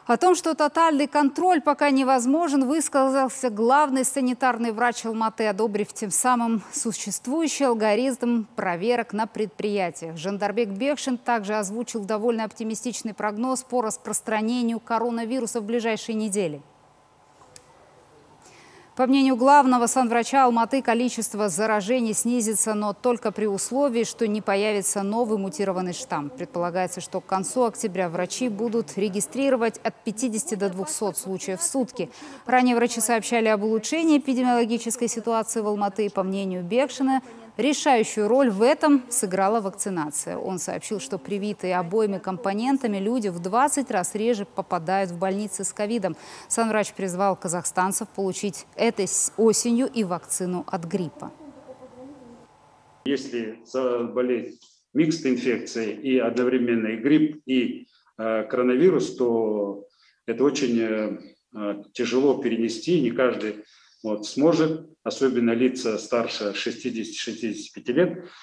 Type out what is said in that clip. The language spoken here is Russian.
О том, что тотальный контроль пока невозможен, высказался главный санитарный врач Алматы, одобрив тем самым существующий алгоритм проверок на предприятиях. Жандарбек Бекшин также озвучил довольно оптимистичный прогноз по распространению коронавируса в ближайшие недели. По мнению главного санврача Алматы, количество заражений снизится, но только при условии, что не появится новый мутированный штамм. Предполагается, что к концу октября врачи будут регистрировать от 50 до 200 случаев в сутки. Ранее врачи сообщали об улучшении эпидемиологической ситуации в Алматы. По мнению Бекшина, решающую роль в этом сыграла вакцинация. Он сообщил, что привитые обоими компонентами люди в 20 раз реже попадают в больницы с ковидом. Санврач призвал казахстанцев получить этой осенью и вакцину от гриппа. Если заболеть микстой инфекцией и одновременно и грипп, и коронавирус, то это очень тяжело перенести, не каждый сможет, особенно лица старше 60-65 лет.